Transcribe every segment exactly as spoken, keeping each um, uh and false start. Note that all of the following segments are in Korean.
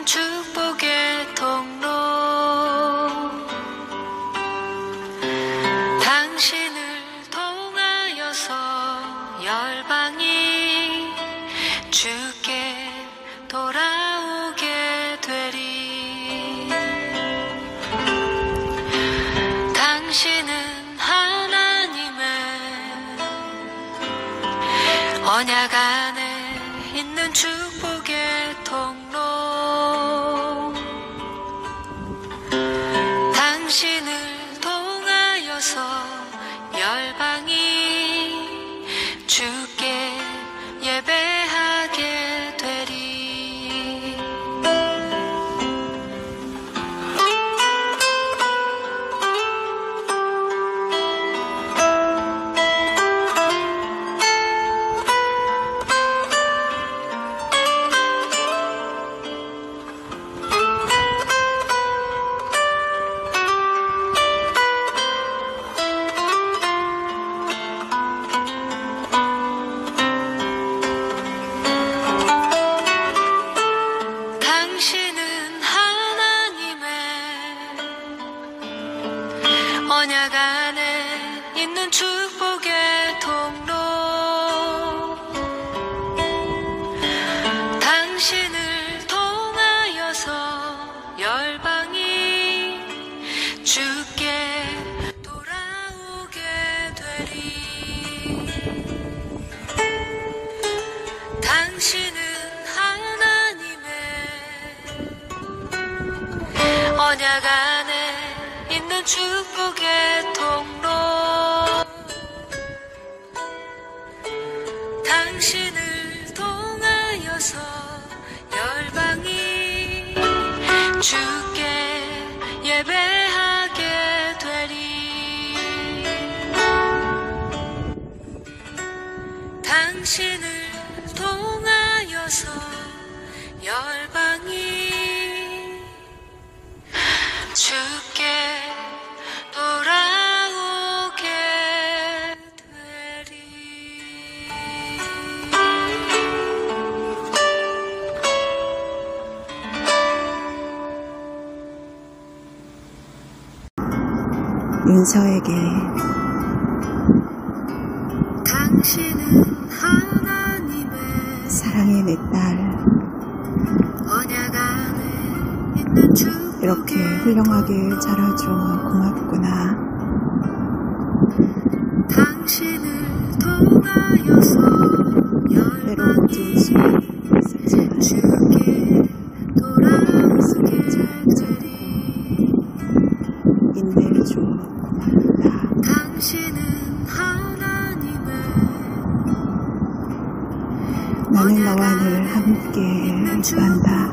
축복의 통로 당신을 통하여서 열방이 주께 돌아오게 되리. 당신은 하나님의 언약 안에 있는 축복의 통로 당신을 통하여서 열방이 주께 예배하게 되리. 언약 안에 있는 축복의 통로 당신을 통하여서 열방이 주께 돌아오게 되리. 당신은 하나님의 언약 안에 있는 축복의 통로 당신을 통하여서 열방이 주께 예배하게 되리. 당신을 통하여서 열방이 주께 돌아오게 되리. 윤서에게. 당신은 하나님의 사랑의 내 딸, 언약 안에 있는 주 이렇게 훌륭하게 자라줘 고맙구나. 당신을 통하여서 때론 진심이 있었지만 주께 돌아오게 되리. 인내해줘 고맙다. 당신은 하나님의 나는 너와 늘 함께 있단다.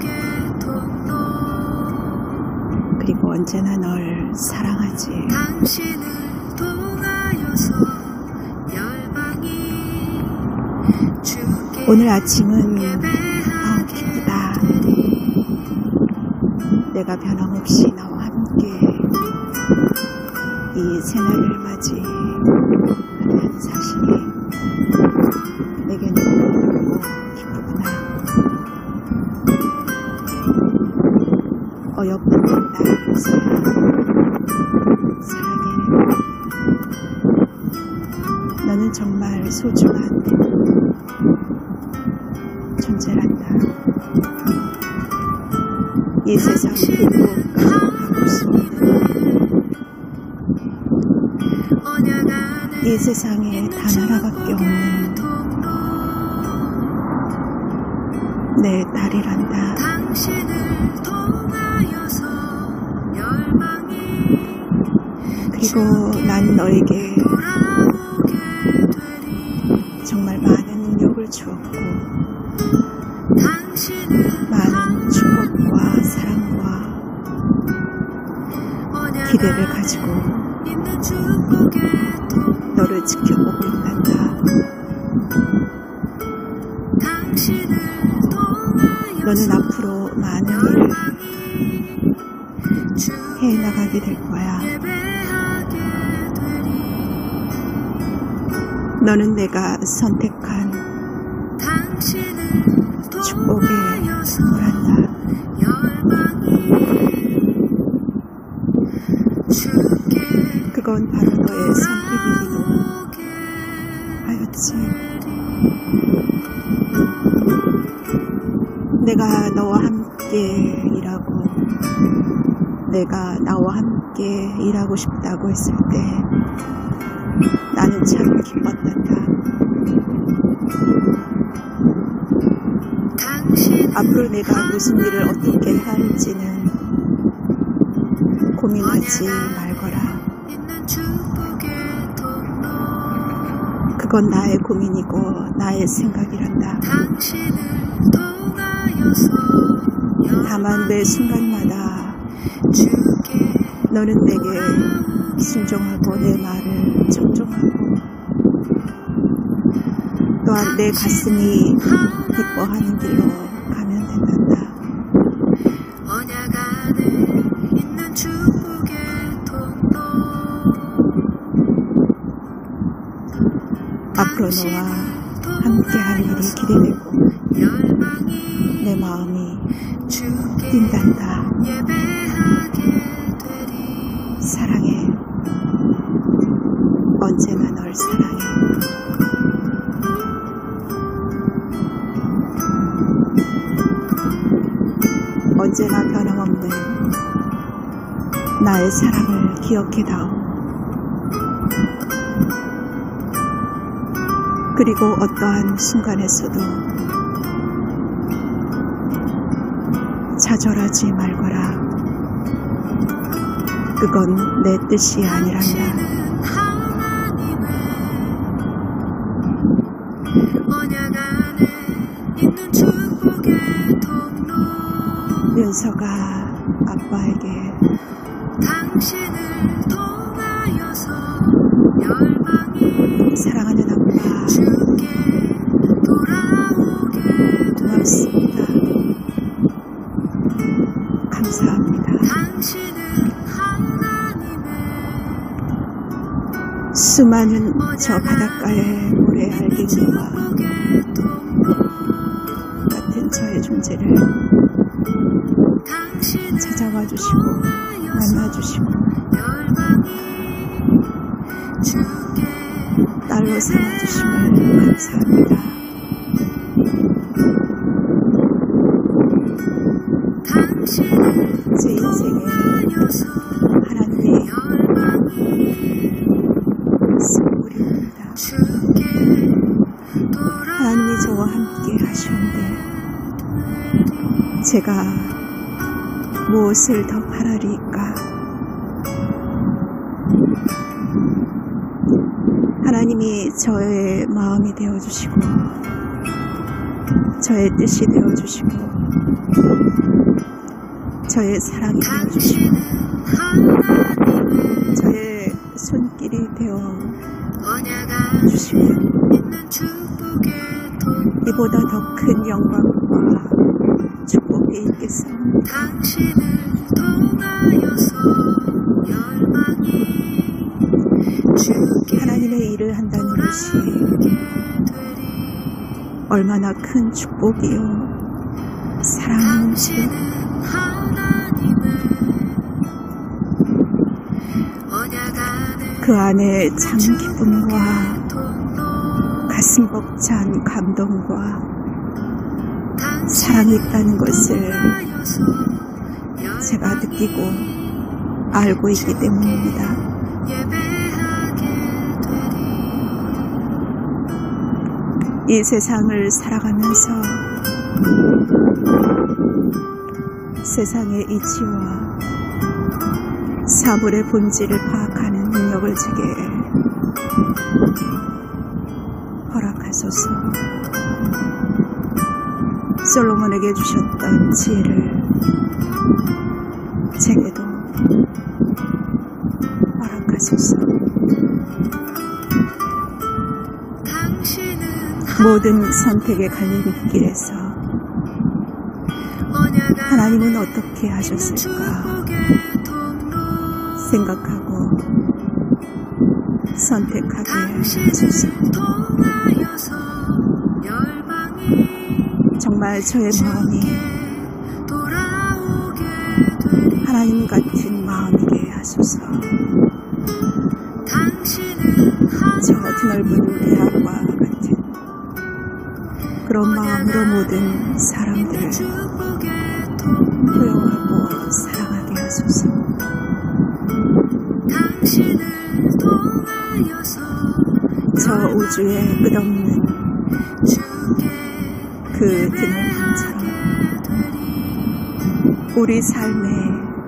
그리고 언제나 널 사랑하지. 당신을 통하여서 열방이 주께 오늘 아침은 아, 예배하게 기쁘다. 되리. 내가 변함없이 너와 함께 이 새날을 맞이하는 사실이 내게는 너무 기쁘구나. 어여쁜 나의 윤서야, 사랑해. 너는 정말 소중한 존재란다. 이 세상 누구도 까먹을 수 없는, 이 세상에 단 하나밖에 없는 내 딸이란다. 그리고 난 너에게 정말 많은 능력을 주었고 많은 축복과 사랑과 기대를 가지고 너를 지켜보고 있단다. 너는 앞으로 많은 일을 해나가게 될 거야. 너는 내가 선택한 축복의 선물한다. 주께 그건 바로 너의 선택이기도 하였지. 내가 너와 함께 일하고 내가 나와 함께 일하고 싶다고 했을 때 나는 참 기뻤단다. 앞으로 내가 무슨 일을 어떻게 해야 할지는 고민하지 말거라. 그건 나의 고민이고 나의 생각이란다. 다만 매 순간마다 너는 내게 순종하고 내 말을 정정하고 또한 내 가슴이 기뻐하는 길로 가면 된단다. 앞으로 너와 함께하는 일이 기대되고 내 마음이 뛴단다. 사랑해. 언제나 널 사랑해. 언제나 변함없는 나의 사랑을 기억해다오. 그리고 어떠한 순간에서도 좌절하지 말거라. 그건 내 뜻이 아니란다. 윤서가 아빠에게 사랑하는 아빠 고맙습니다. 감사합니다. 수많은 저 바닷가의 모래알갱이와 같은 저의 존재를 찾아와 주시고 만나주시고 딸로 삼아주심을 감사합니다. 제 인생에 하나님의 선물입니다. 하나님이 저와 함께 하시는데 제가 무엇을 더 바라리까? 하나님이 저의 마음이 되어주시고 저의 뜻이 되어주시고 저의 사랑이 되어주시고 저의 손길이 되어주시면 이보다 더 큰 영광과 축복이 있겠습니다. 하나님의 일을 한다는 것이 얼마나 큰 축복이요 사랑인지요. 그 안에 참 기쁨과 가슴 벅찬 감동과 사랑이 있다는 것을 제가 느끼고 알고 있기 때문입니다. 이 세상을 살아가면서 세상의 이치와 사물의 본질을 파악하는 능력을 제게 허락하소서. 솔로몬에게 주셨던 지혜를 제게도 허락하소서. 모든 선택의 갈림길에서 하나님은 어떻게 하셨을까 생각하고 선택하게 하소서. 정말 저의 마음이 하나님 같은 마음이게 하소서. 저 드넓은 대학과 같은 그런 마음으로 모든 사람들을 포용하고 사랑하게 하소서. 저 우주의 끝없는 그 드넓음처럼 우리 삶에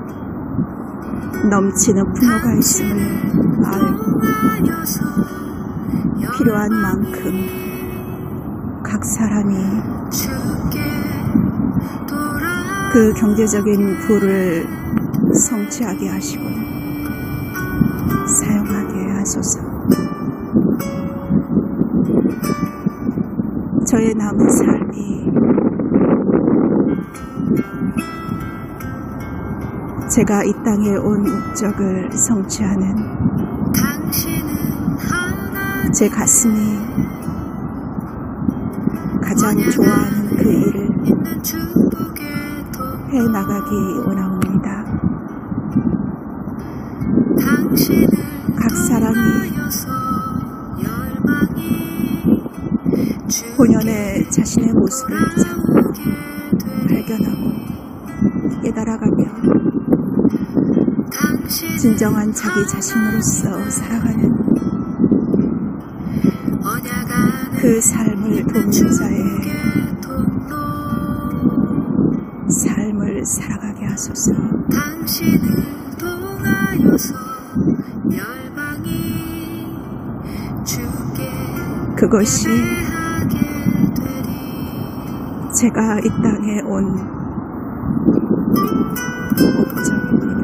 넘치는 풍요가 있음을 알고 필요한 만큼 각 사람이 그 경제적인 부를 성취하게 하시고 사용하게 하소서. 저의 남은 삶이 제가 이 땅에 온 목적을 성취하는 제 가슴이 가장 좋아하는 그 일을 해나가기 원합니다. 각 사람이 본연의 자신의 모습을 찾고 발견하고 깨달아가며 진정한 자기 자신으로서 살아가는 그 삶을 돕는 자의 삶을 살아가게 하소서. 그것이 제가 이 땅에 온 목적입니다.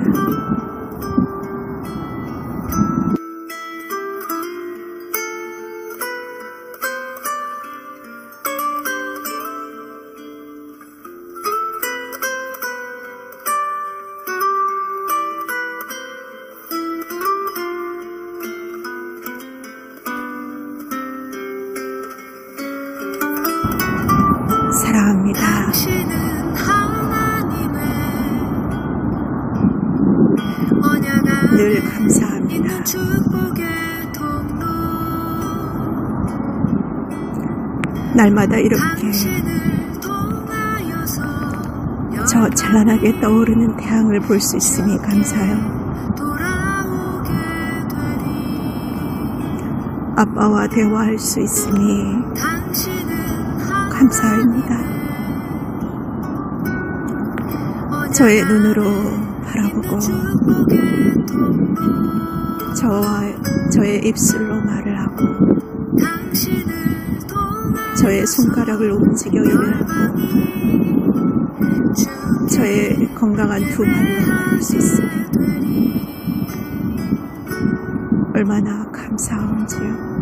사랑합니다. 늘 감사합니다. 날마다 이렇게 저 찬란하게 떠오르는 태양을 볼 수 있으니 감사해요. 아빠와 대화할 수 있으니 감사합니다. 저의 눈으로 바라보고 저와 저의 입술로 말을 하고 저의 손가락을 움직여 일을 하고 저의 건강한 두 발로 걸을 수 있으니 얼마나 감사한지요.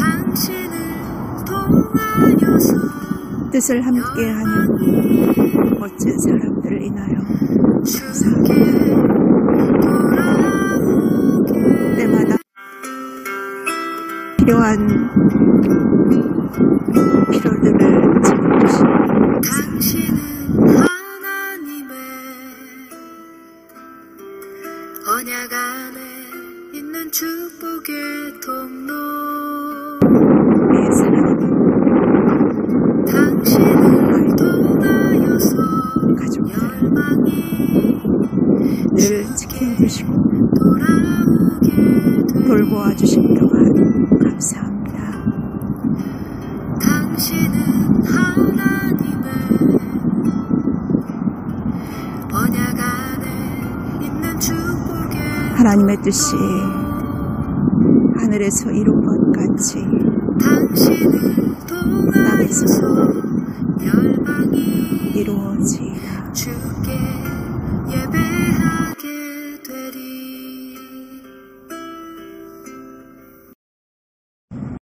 뜻을 함께하는 멋진 사람들을 인하여 감사합니다. 때마다 필요한 필요들을 채워주시고 언약 안에 있는 축복의 통로 내 사랑은 당신을 통하여서 가족들 늘 지켜주시고 돌보아 주신 동안 감사합니다. 당신은 하나님의 언약 안에 있는 축복의 하나님의 뜻이 하늘에서 이룬 것 같이 당신을 통하여서 땅에서 열방이 이루어지라. 주께